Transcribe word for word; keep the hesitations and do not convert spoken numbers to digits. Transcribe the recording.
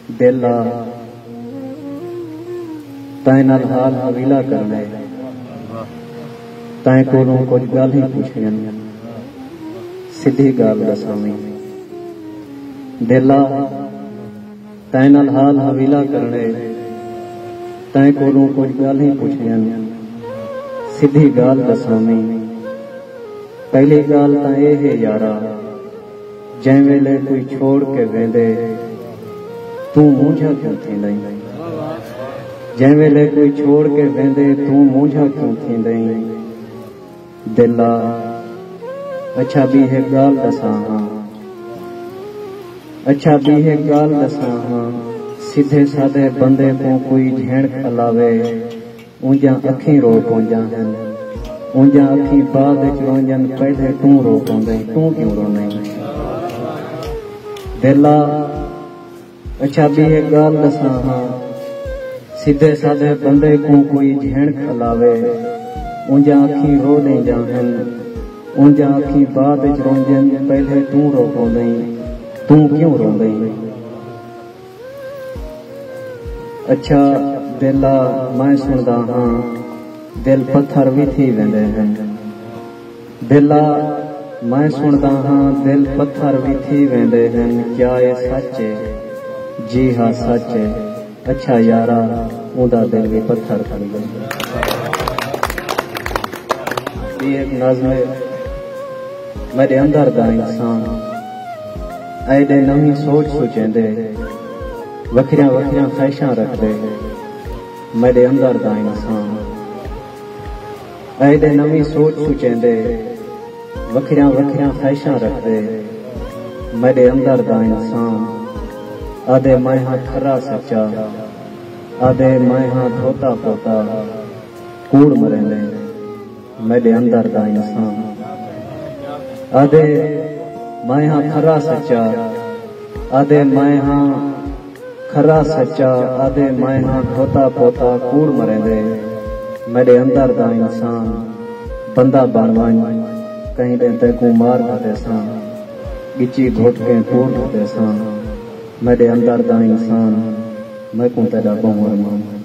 दिल आ तैं नाल हाल हवीला करना तैं कोलों कुछ गल ही पुछियां सीधी गल दसावी दिल आ तैं नाल हाल हवीला करने तैं कोलों कुछ गल ही पुछियां सीधी गल दसावी पहली गल तां ये है यारा जै वेले कोई छोड़ के वेंदे तू मूंझा क्यों थींदई जै वेले कोई छोड़ के वेंदे तू मूंझा क्यों थींदई दिल आ अच्छा भी है गाल दसा हाँ अच्छा भी है गाल दसा हाँ सीधे साधे बंदे को कोई झेड़ अलावे ऊंजा अखी रो पौंजा हैं ऊंजा अखी बाद रोंजन पहले तू रो पौंदे तू क्यों रोने दिल आ अच्छा भी है गाल दसा हाँ सीधे साधे बंदे को कोई झेड़ खलावे ऊंजा अखी रो दे जाहन ऊंजा अखी बाद रोंजन पहले तू रो पौंदे तू क्यों रोंदे अच्छा दिल आ मैं सुनदा हाँ दिल पत्थर भी थी वेंदे हैं दिल आ मैं सुनदा हाँ दिल पत्थर भी थी वेंदे हैं क्या ये सच है जी हाँ सच है अच्छा यारा उदा दिल भी पत्थर थी वेंदे ये एक नज़्म है मेरे अंदर दा इंसान ऐडे नवी सोच सोचेंदे वखरिया वखरिया ख्वाहिशां रखदे मेरे अंदर दा इंसान ऐडे नवी सोच सोचेंदे वखरिया वखरिया ख्वाहिशां रखदे मेरे अंदर दा इंसान आदे मैं हाँ खरा सच्चा आदे मैं हाँ धोता पोता कूड़ मरेंदे मेरे अंदर दा इंसान आदे मैं हाँ खरा सच्चा आदे मैं हाँ खरा सच्चा आदे मैं हाँ धोता पोता कूड़ मरेंदे मेरे अंदर दा इंसान बंदा बनवान कहीं देते को मार दे सा गिची घोट के टूट दे सा मेरे अंदर दा इंसान मैं को तेरा बहु अरमान